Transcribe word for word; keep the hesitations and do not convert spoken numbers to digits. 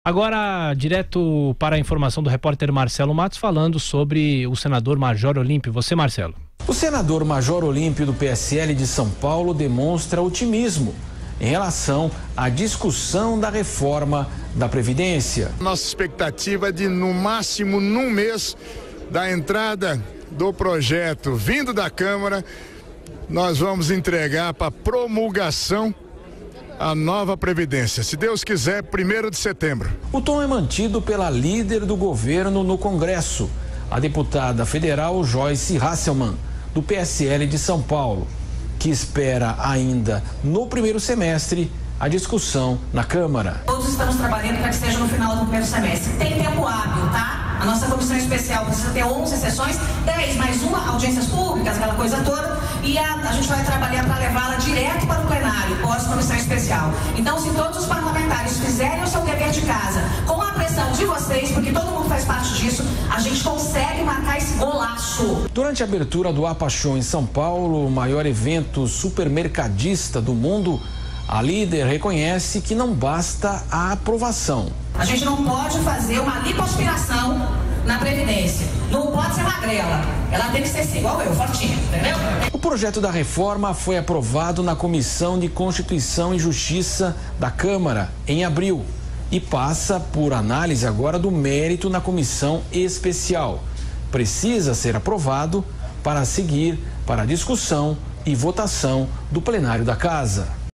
Agora, direto para a informação do repórter Marcelo Matos, falando sobre o senador Major Olímpio. Você, Marcelo. O senador Major Olímpio do P S L de São Paulo demonstra otimismo em relação à discussão da reforma da Previdência. Nossa expectativa é de, no máximo, num mês da entrada do projeto vindo da Câmara, nós vamos entregar para promulgação a nova Previdência, se Deus quiser, primeiro de setembro. O tom é mantido pela líder do governo no Congresso, a deputada federal Joyce Hasselmann, do P S L de São Paulo, que espera ainda no primeiro semestre a discussão na Câmara. Todos estamos trabalhando para que seja no final do primeiro semestre. Tem tempo hábil, tá? A nossa comissão especial precisa ter onze sessões, dez mais uma, audiências públicas, aquela coisa toda, e a, a gente vai trabalhar para levá-la direto para o plenário, pós-comissão especial. Então, se todos os parlamentares fizerem o seu dever de casa, com a pressão de vocês, porque todo mundo faz parte disso, a gente consegue marcar esse golaço. Durante a abertura do APA Show em São Paulo, o maior evento supermercadista do mundo, a líder reconhece que não basta a aprovação. A gente não pode fazer uma lipoaspiração na Previdência. Não pode ser magrela. Ela tem que ser assim, igual eu, fortinha, entendeu? O projeto da reforma foi aprovado na Comissão de Constituição e Justiça da Câmara em abril e passa por análise agora do mérito na comissão especial. Precisa ser aprovado para seguir para a discussão e votação do plenário da Casa.